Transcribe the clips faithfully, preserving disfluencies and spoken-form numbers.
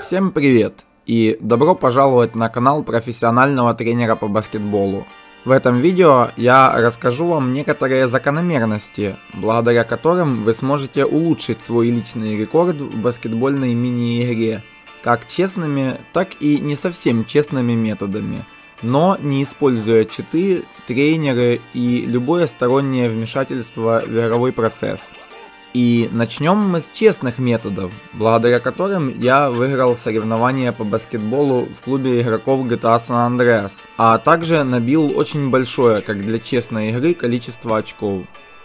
Всем привет и добро пожаловать на канал профессионального тренера по баскетболу. В этом видео я расскажу вам некоторые закономерности, благодаря которым вы сможете улучшить свой личный рекорд в баскетбольной мини-игре, как честными, так и не совсем честными методами, но не используя читы, тренеры и любое стороннее вмешательство в игровой процесс. И начнем мы с честных методов, благодаря которым я выиграл соревнования по баскетболу в клубе игроков джи ти эй San Andreas, а также набил очень большое, как для честной игры, количество очков.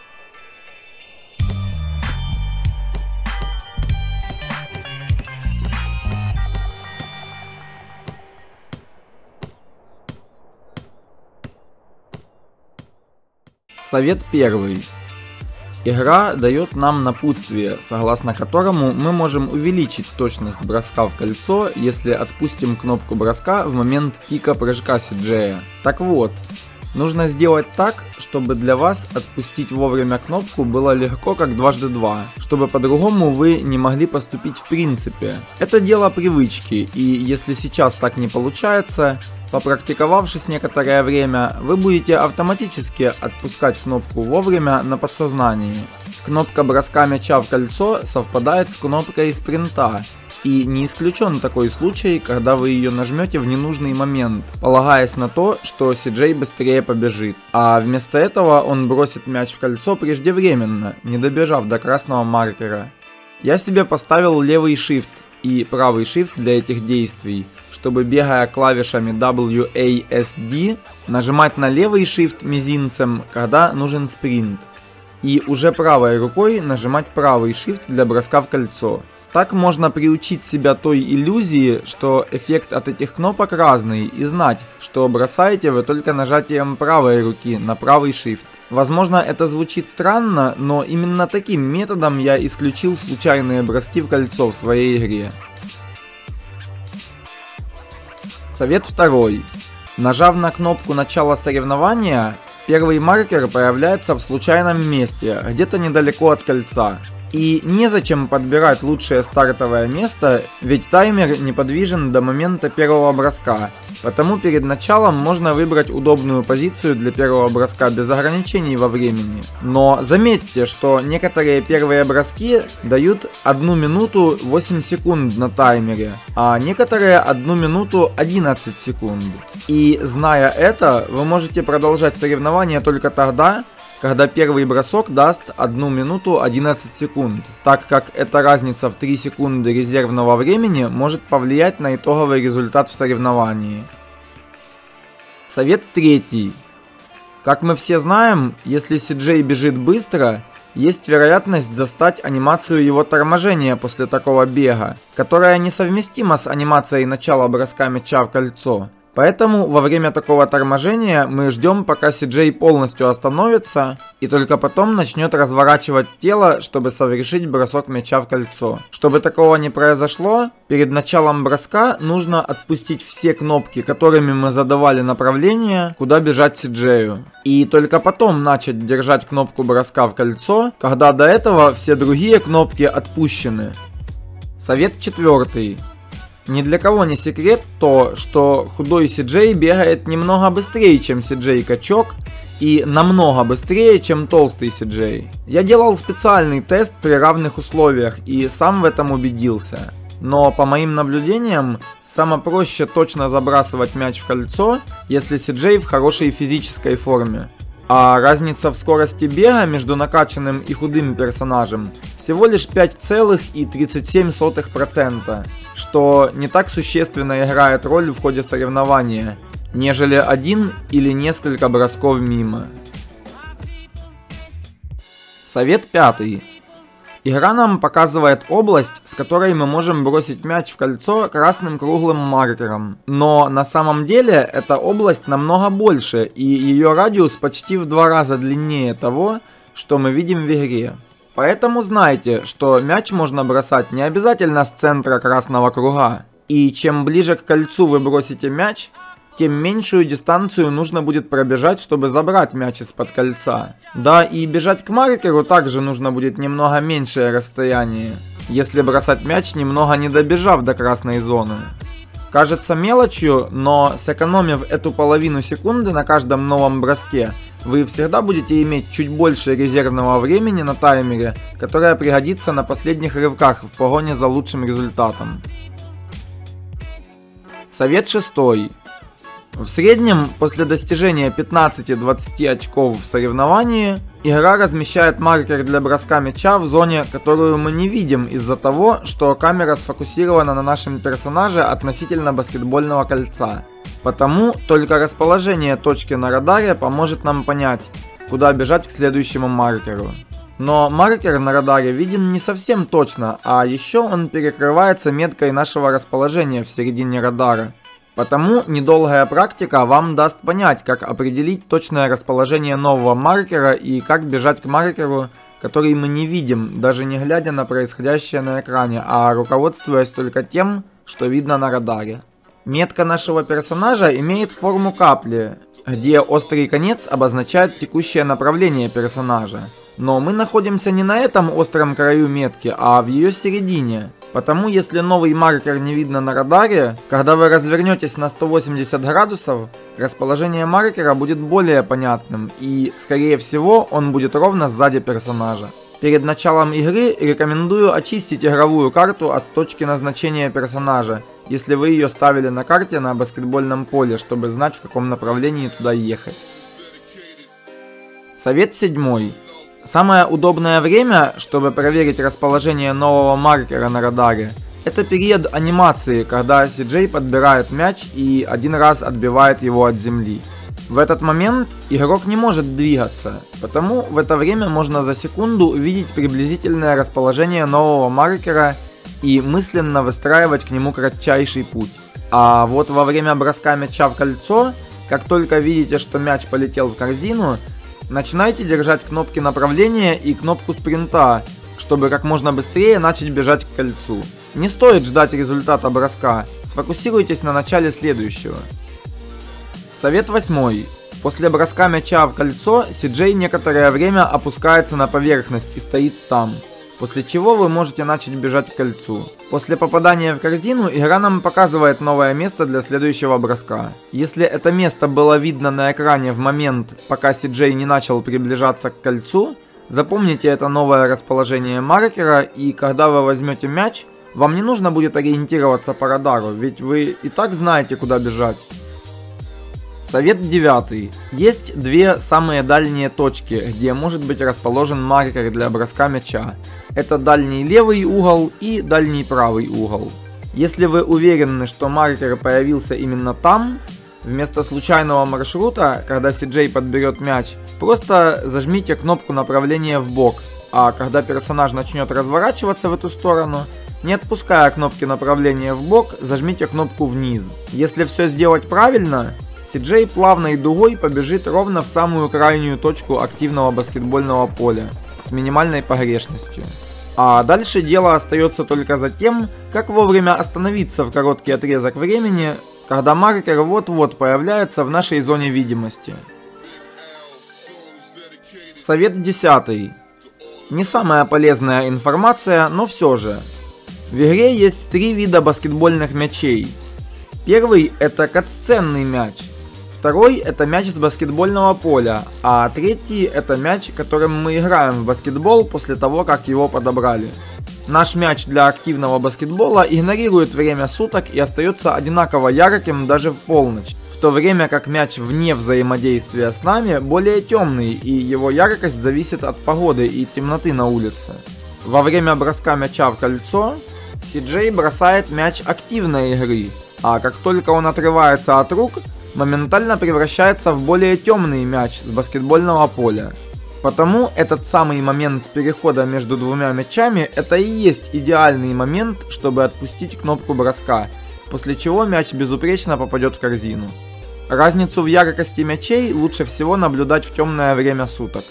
Совет первый. Игра дает нам напутствие, согласно которому мы можем увеличить точность броска в кольцо, если отпустим кнопку броска в момент пика прыжка си джей. Так вот, нужно сделать так, чтобы для вас отпустить вовремя кнопку было легко как дважды два, чтобы по-другому вы не могли поступить в принципе. Это дело привычки, и если сейчас так не получается, попрактиковавшись некоторое время, вы будете автоматически отпускать кнопку вовремя на подсознании. Кнопка броска мяча в кольцо совпадает с кнопкой спринта, и не исключен такой случай, когда вы ее нажмете в ненужный момент, полагаясь на то, что си джей быстрее побежит, а вместо этого он бросит мяч в кольцо преждевременно, не добежав до красного маркера. Я себе поставил левый shift и правый shift для этих действий, чтобы, бегая клавишами дабл ю эй эс ди, нажимать на левый shift мизинцем, когда нужен спринт, и уже правой рукой нажимать правый shift для броска в кольцо. Так можно приучить себя той иллюзии, что эффект от этих кнопок разный, и знать, что бросаете вы только нажатием правой руки на правый shift. Возможно, это звучит странно, но именно таким методом я исключил случайные броски в кольцо в своей игре. Совет второй. Нажав на кнопку начала соревнования, первый маркер появляется в случайном месте, где-то недалеко от кольца. И незачем подбирать лучшее стартовое место, ведь таймер неподвижен до момента первого броска, потому перед началом можно выбрать удобную позицию для первого броска без ограничений во времени. Но заметьте, что некоторые первые броски дают одну минуту восемь секунд на таймере, а некоторые одну минуту одиннадцать секунд. И зная это, вы можете продолжать соревнования только тогда, когда первый бросок даст одну минуту одиннадцать секунд, так как эта разница в три секунды резервного времени может повлиять на итоговый результат в соревновании. Совет третий. Как мы все знаем, если си джей бежит быстро, есть вероятность застать анимацию его торможения после такого бега, которая несовместима с анимацией начала броска мяча в кольцо. Поэтому во время такого торможения мы ждем, пока си джей полностью остановится, и только потом начнет разворачивать тело, чтобы совершить бросок мяча в кольцо. Чтобы такого не произошло, перед началом броска нужно отпустить все кнопки, которыми мы задавали направление, куда бежать си джею. И только потом начать держать кнопку броска в кольцо, когда до этого все другие кнопки отпущены. Совет четвертый. Ни для кого не секрет то, что худой си джей бегает немного быстрее, чем си джей-качок, и намного быстрее, чем толстый си джей. Я делал специальный тест при равных условиях и сам в этом убедился. Но по моим наблюдениям, самое проще точно забрасывать мяч в кольцо, если си джей в хорошей физической форме. А разница в скорости бега между накачанным и худым персонажем всего лишь пять целых тридцать семь сотых процента, что не так существенно играет роль в ходе соревнования, нежели один или несколько бросков мимо. Совет пятый. Игра нам показывает область, с которой мы можем бросить мяч в кольцо красным круглым маркером. Но на самом деле эта область намного больше, и ее радиус почти в два раза длиннее того, что мы видим в игре. Поэтому знайте, что мяч можно бросать не обязательно с центра красного круга. И чем ближе к кольцу вы бросите мяч, тем меньшую дистанцию нужно будет пробежать, чтобы забрать мяч из-под кольца. Да, и бежать к маркеру также нужно будет немного меньшее расстояние. если бросать мяч, немного не добежав до красной зоны. Кажется мелочью, но сэкономив эту половину секунды на каждом новом броске, вы всегда будете иметь чуть больше резервного времени на таймере, которое пригодится на последних рывках в погоне за лучшим результатом. Совет шестой. В среднем, после достижения пятнадцати-двадцати очков в соревновании, игра размещает маркер для броска мяча в зоне, которую мы не видим из-за того, что камера сфокусирована на нашем персонаже относительно баскетбольного кольца. Потому только расположение точки на радаре поможет нам понять, куда бежать к следующему маркеру. Но маркер на радаре виден не совсем точно, а еще он перекрывается меткой нашего расположения в середине радара. Потому недолгая практика вам даст понять, как определить точное расположение нового маркера и как бежать к маркеру, который мы не видим, даже не глядя на происходящее на экране, а руководствуясь только тем, что видно на радаре. Метка нашего персонажа имеет форму капли, где острый конец обозначает текущее направление персонажа. Но мы находимся не на этом остром краю метки, а в ее середине. Потому если новый маркер не видно на радаре, когда вы развернетесь на сто восемьдесят градусов, расположение маркера будет более понятным и, скорее всего, он будет ровно сзади персонажа. Перед началом игры рекомендую очистить игровую карту от точки назначения персонажа, если вы ее ставили на карте на баскетбольном поле, чтобы знать, в каком направлении туда ехать. Совет седьмой. Самое удобное время, чтобы проверить расположение нового маркера на радаре, это период анимации, когда си джей подбирает мяч и один раз отбивает его от земли. В этот момент игрок не может двигаться, потому в это время можно за секунду увидеть приблизительное расположение нового маркера и мысленно выстраивать к нему кратчайший путь. А вот во время броска мяча в кольцо, как только видите, что мяч полетел в корзину, начинайте держать кнопки направления и кнопку спринта, чтобы как можно быстрее начать бежать к кольцу. Не стоит ждать результата броска, сфокусируйтесь на начале следующего. Совет восьмой. После броска мяча в кольцо си джей некоторое время опускается на поверхность и стоит там, после чего вы можете начать бежать к кольцу. После попадания в корзину игра нам показывает новое место для следующего броска. Если это место было видно на экране в момент, пока си джей не начал приближаться к кольцу, запомните это новое расположение маркера, и когда вы возьмете мяч, вам не нужно будет ориентироваться по радару, ведь вы и так знаете, куда бежать. Совет девятый. Есть две самые дальние точки, где может быть расположен маркер для броска мяча. Это дальний левый угол и дальний правый угол. Если вы уверены, что маркер появился именно там, вместо случайного маршрута, когда си джей подберет мяч, просто зажмите кнопку направления в бок, а когда персонаж начнет разворачиваться в эту сторону, не отпуская кнопки направления в бок, зажмите кнопку вниз. Если все сделать правильно, си джей плавной дугой побежит ровно в самую крайнюю точку активного баскетбольного поля с минимальной погрешностью. А дальше дело остается только за тем, как вовремя остановиться в короткий отрезок времени, когда маркер вот-вот появляется в нашей зоне видимости. Совет десятый. Не самая полезная информация, но все же. В игре есть три вида баскетбольных мячей. Первый – это катсценный мяч. Второй – это мяч с баскетбольного поля, а третий – это мяч, которым мы играем в баскетбол после того, как его подобрали. Наш мяч для активного баскетбола игнорирует время суток и остается одинаково ярким даже в полночь, в то время как мяч вне взаимодействия с нами более темный, и его яркость зависит от погоды и темноты на улице. Во время броска мяча в кольцо си джей бросает мяч активной игры, а как только он отрывается от рук, моментально превращается в более темный мяч с баскетбольного поля. Потому этот самый момент перехода между двумя мячами – это и есть идеальный момент, чтобы отпустить кнопку броска, после чего мяч безупречно попадет в корзину. Разницу в яркости мячей лучше всего наблюдать в темное время суток.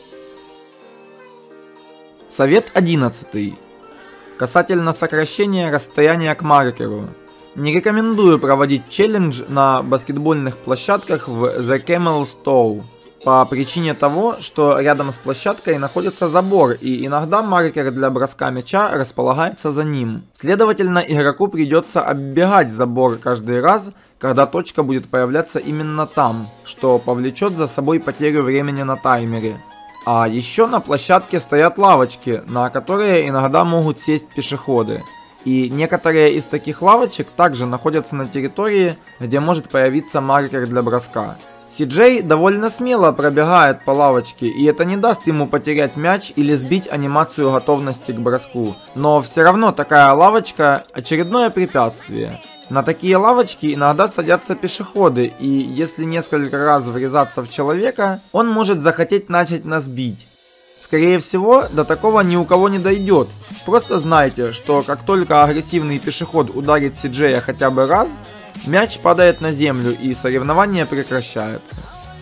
Совет одиннадцатый. Касательно сокращения расстояния к маркеру. Не рекомендую проводить челлендж на баскетбольных площадках в The Camel's Toe. по причине того, что рядом с площадкой находится забор, и иногда маркер для броска мяча располагается за ним. Следовательно, игроку придется оббегать забор каждый раз, когда точка будет появляться именно там, что повлечет за собой потерю времени на таймере. А еще на площадке стоят лавочки, на которые иногда могут сесть пешеходы. И некоторые из таких лавочек также находятся на территории, где может появиться маркер для броска. Си Джей довольно смело пробегает по лавочке, и это не даст ему потерять мяч или сбить анимацию готовности к броску. Но все равно такая лавочка – очередное препятствие. На такие лавочки иногда садятся пешеходы, и если несколько раз врезаться в человека, он может захотеть начать нас бить. Скорее всего, до такого ни у кого не дойдет. Просто знайте, что как только агрессивный пешеход ударит Си Джея хотя бы раз, мяч падает на землю и соревнование прекращается.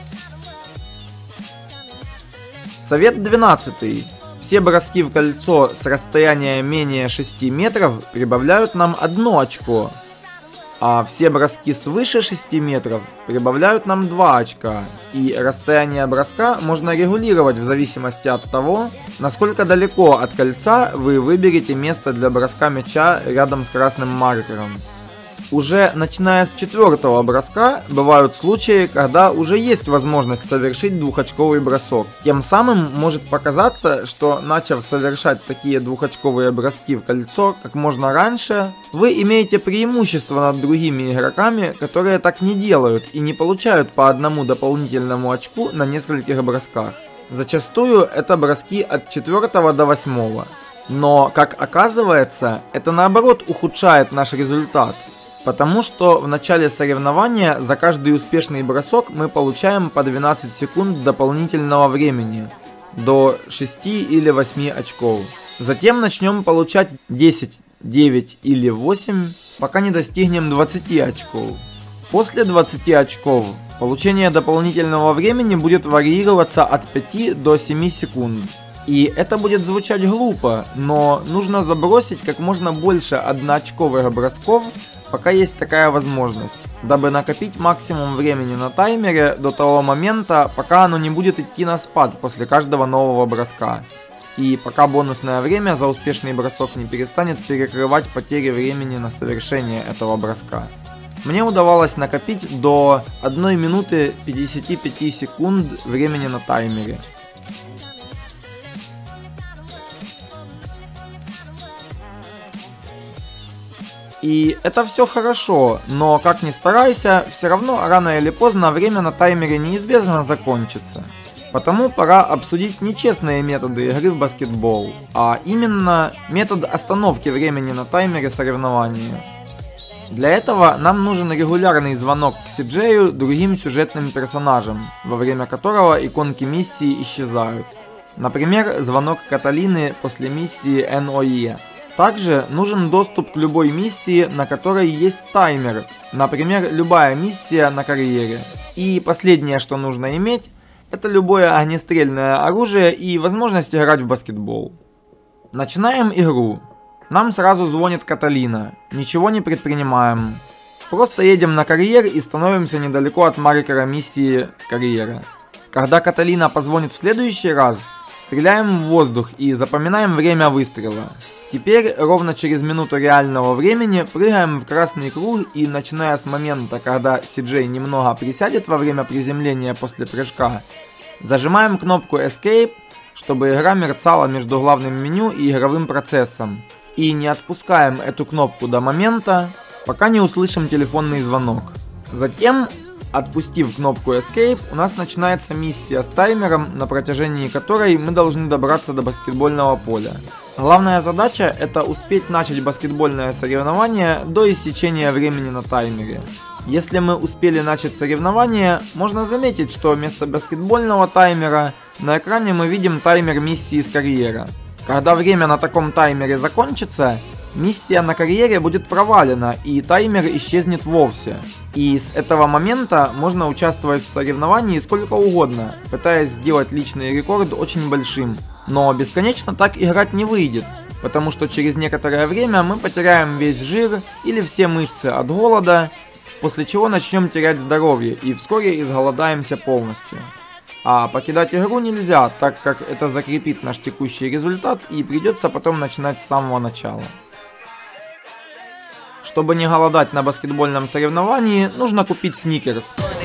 Совет двенадцатый. Все броски в кольцо с расстояния менее шести метров прибавляют нам одно очко. А все броски свыше шести метров прибавляют нам два очка. И расстояние броска можно регулировать в зависимости от того, насколько далеко от кольца вы выберете место для броска мяча рядом с красным маркером. Уже начиная с четвертого броска бывают случаи, когда уже есть возможность совершить двухочковый бросок. Тем самым может показаться, что начав совершать такие двухочковые броски в кольцо как можно раньше, вы имеете преимущество над другими игроками, которые так не делают и не получают по одному дополнительному очку на нескольких бросках. Зачастую это броски от четвертого до восьмого. Но, как оказывается, это наоборот ухудшает наш результат. Потому что в начале соревнования за каждый успешный бросок мы получаем по двенадцать секунд дополнительного времени, до шести или восьми очков. Затем начнем получать десять, девять или восемь, пока не достигнем двадцати очков. После двадцати очков получение дополнительного времени будет варьироваться от пяти до семи секунд. И это будет звучать глупо, но нужно забросить как можно больше одноочковых бросков, пока есть такая возможность, дабы накопить максимум времени на таймере до того момента, пока оно не будет идти на спад после каждого нового броска. И пока бонусное время за успешный бросок не перестанет перекрывать потери времени на совершение этого броска. Мне удавалось накопить до одной минуты пятидесяти пяти секунд времени на таймере. И это все хорошо, но как ни старайся, все равно рано или поздно время на таймере неизбежно закончится. Потому пора обсудить нечестные методы игры в баскетбол, а именно метод остановки времени на таймере соревнования. Для этого нам нужен регулярный звонок к Си Джею другим сюжетным персонажам, во время которого иконки миссии исчезают. Например, звонок Каталины после миссии эн о е. Также нужен доступ к любой миссии, на которой есть таймер, например, любая миссия на карьере. И последнее, что нужно иметь, это любое огнестрельное оружие и возможность играть в баскетбол. Начинаем игру. Нам сразу звонит Каталина, ничего не предпринимаем. Просто едем на карьер и становимся недалеко от маркера миссии карьера. Когда Каталина позвонит в следующий раз, стреляем в воздух и запоминаем время выстрела. Теперь ровно через минуту реального времени прыгаем в красный круг и, начиная с момента, когда Си Джей немного присядет во время приземления после прыжка, зажимаем кнопку Escape, чтобы игра мерцала между главным меню и игровым процессом. И не отпускаем эту кнопку до момента, пока не услышим телефонный звонок. Затем, отпустив кнопку Escape, у нас начинается миссия с таймером, на протяжении которой мы должны добраться до баскетбольного поля. Главная задача – это успеть начать баскетбольное соревнование до истечения времени на таймере. Если мы успели начать соревнование, можно заметить, что вместо баскетбольного таймера на экране мы видим таймер миссии с карьера. Когда время на таком таймере закончится, миссия на карьере будет провалена и таймер исчезнет вовсе. И с этого момента можно участвовать в соревновании сколько угодно, пытаясь сделать личный рекорд очень большим. Но бесконечно так играть не выйдет, потому что через некоторое время мы потеряем весь жир или все мышцы от голода, после чего начнем терять здоровье и вскоре изголодаемся полностью. А покидать игру нельзя, так как это закрепит наш текущий результат и придется потом начинать с самого начала. Чтобы не голодать на баскетбольном соревновании, нужно купить сникерс.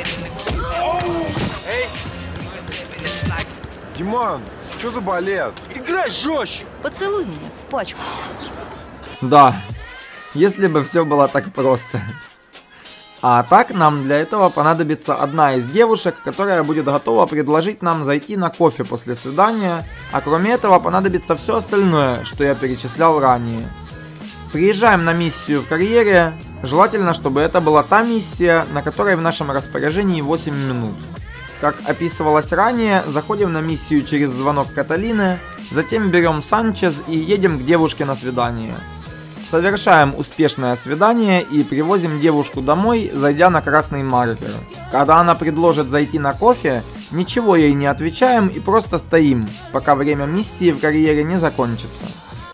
Диман, что за балет? Играй жестче! Поцелуй меня в пачку. Да, если бы все было так просто. А так нам для этого понадобится одна из девушек, которая будет готова предложить нам зайти на кофе после свидания, а кроме этого понадобится все остальное, что я перечислял ранее. Приезжаем на миссию в карьере, желательно, чтобы это была та миссия, на которой в нашем распоряжении восемь минут. Как описывалось ранее, заходим на миссию через звонок Каталины, затем берем Санчез и едем к девушке на свидание. Совершаем успешное свидание и привозим девушку домой, зайдя на красный маркер. Когда она предложит зайти на кофе, ничего ей не отвечаем и просто стоим, пока время миссии в карьере не закончится.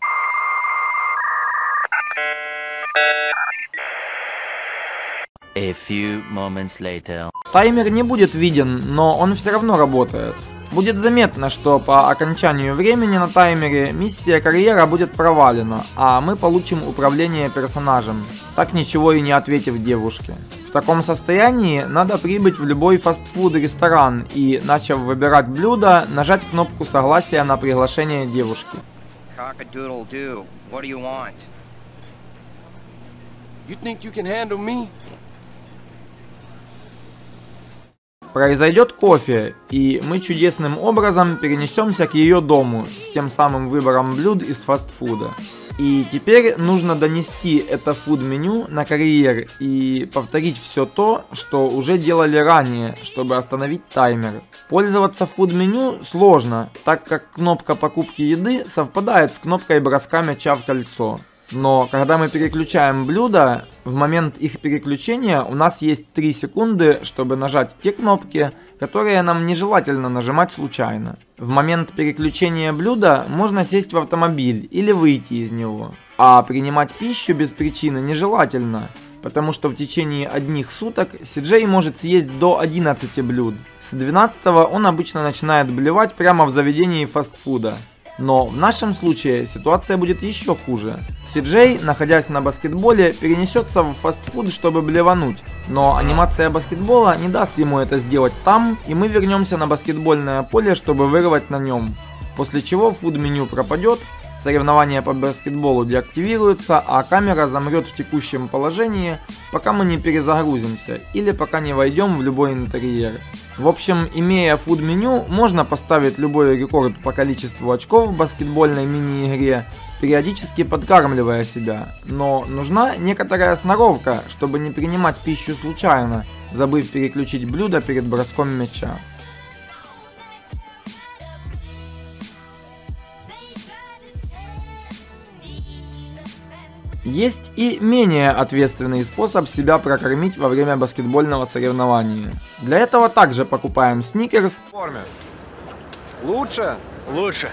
A few moments later. Таймер не будет виден, но он все равно работает. Будет заметно, что по окончанию времени на таймере миссия карьера будет провалена, а мы получим управление персонажем, так ничего и не ответив девушке. В таком состоянии надо прибыть в любой фастфуд-ресторан и, начав выбирать блюдо, нажать кнопку согласия на приглашение девушки. Cock-a-doodle-doo. What do you want? You think you can handle me? Произойдет кофе, и мы чудесным образом перенесемся к ее дому с тем самым выбором блюд из фастфуда. И теперь нужно донести это фуд-меню на карьер и повторить все то, что уже делали ранее, чтобы остановить таймер. Пользоваться фуд-меню сложно, так как кнопка покупки еды совпадает с кнопкой броска мяча в кольцо. Но когда мы переключаем блюда, в момент их переключения у нас есть три секунды, чтобы нажать те кнопки, которые нам нежелательно нажимать случайно. В момент переключения блюда можно сесть в автомобиль или выйти из него. А принимать пищу без причины нежелательно, потому что в течение одних суток Си Джей может съесть до одиннадцати блюд. С двенадцатого он обычно начинает блевать прямо в заведении фастфуда. Но в нашем случае ситуация будет еще хуже. Си Джей, находясь на баскетболе, перенесется в фастфуд, чтобы блевануть. Но анимация баскетбола не даст ему это сделать там, и мы вернемся на баскетбольное поле, чтобы вырвать на нем. После чего фуд-меню пропадет, соревнования по баскетболу деактивируются, а камера замрет в текущем положении, пока мы не перезагрузимся или пока не войдем в любой интерьер. В общем, имея фуд-меню, можно поставить любой рекорд по количеству очков в баскетбольной мини-игре, периодически подкармливая себя. Но нужна некоторая сноровка, чтобы не принимать пищу случайно, забыв переключить блюдо перед броском мяча. Есть и менее ответственный способ себя прокормить во время баскетбольного соревнования. Для этого также покупаем сникерс. В форме. Лучше? Лучше.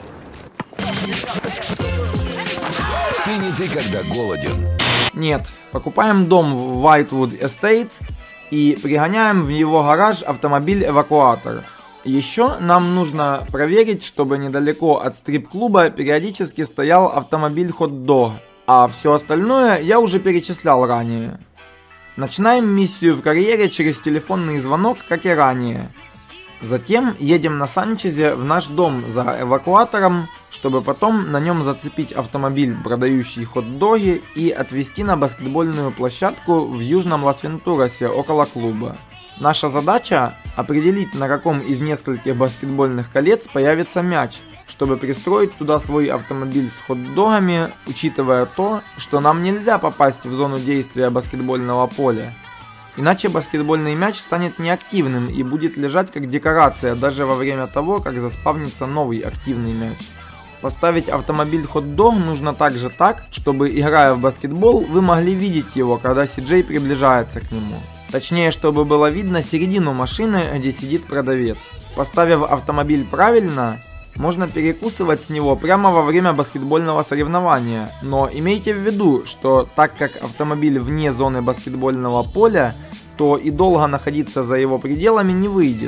Ты не ты, когда голоден. Нет, покупаем дом в Whitewood Estates и пригоняем в его гараж автомобиль-эвакуатор. Еще нам нужно проверить, чтобы недалеко от стрип-клуба периодически стоял автомобиль-хот-дог. А все остальное я уже перечислял ранее. Начинаем миссию в карьере через телефонный звонок, как и ранее. Затем едем на Санчезе в наш дом за эвакуатором, чтобы потом на нем зацепить автомобиль, продающий хот-доги, и отвезти на баскетбольную площадку в Южном Лас-Вентурасе около клуба. Наша задача – определить, на каком из нескольких баскетбольных колец появится мяч, чтобы пристроить туда свой автомобиль с хот-догами, учитывая то, что нам нельзя попасть в зону действия баскетбольного поля. Иначе баскетбольный мяч станет неактивным и будет лежать как декорация даже во время того, как заспавнится новый активный мяч. Поставить автомобиль хот-дог нужно также так, чтобы, играя в баскетбол, вы могли видеть его, когда Си Джей приближается к нему. Точнее, чтобы было видно середину машины, где сидит продавец. Поставив автомобиль правильно, можно перекусывать с него прямо во время баскетбольного соревнования, но имейте в виду, что так как автомобиль вне зоны баскетбольного поля, то и долго находиться за его пределами не выйдет.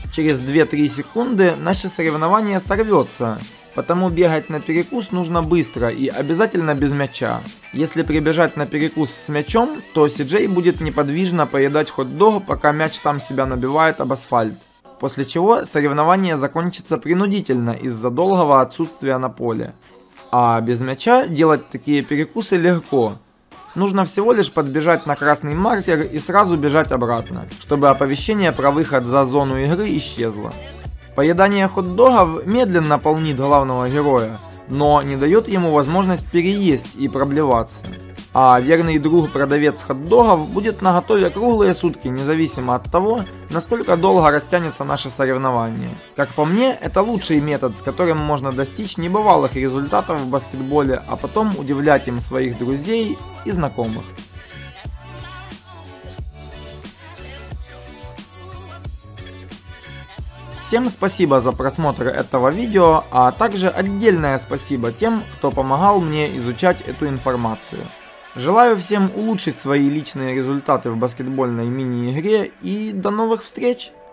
через две-три секунды наше соревнование сорвется, потому бегать на перекус нужно быстро и обязательно без мяча. Если прибежать на перекус с мячом, то Си Джей будет неподвижно поедать хот-дог, пока мяч сам себя набивает об асфальт. После чего соревнование закончится принудительно из-за долгого отсутствия на поле. А без мяча делать такие перекусы легко. Нужно всего лишь подбежать на красный маркер и сразу бежать обратно, чтобы оповещение про выход за зону игры исчезло. Поедание хот-догов медленно полнит главного героя, но не дает ему возможность переесть и проблеваться. А верный друг-продавец хот-догов будет наготове круглые сутки, независимо от того, насколько долго растянется наше соревнование. Как по мне, это лучший метод, с которым можно достичь небывалых результатов в баскетболе, а потом удивлять им своих друзей и знакомых. Всем спасибо за просмотр этого видео, а также отдельное спасибо тем, кто помогал мне изучать эту информацию. Желаю всем улучшить свои личные результаты в баскетбольной мини-игре и до новых встреч!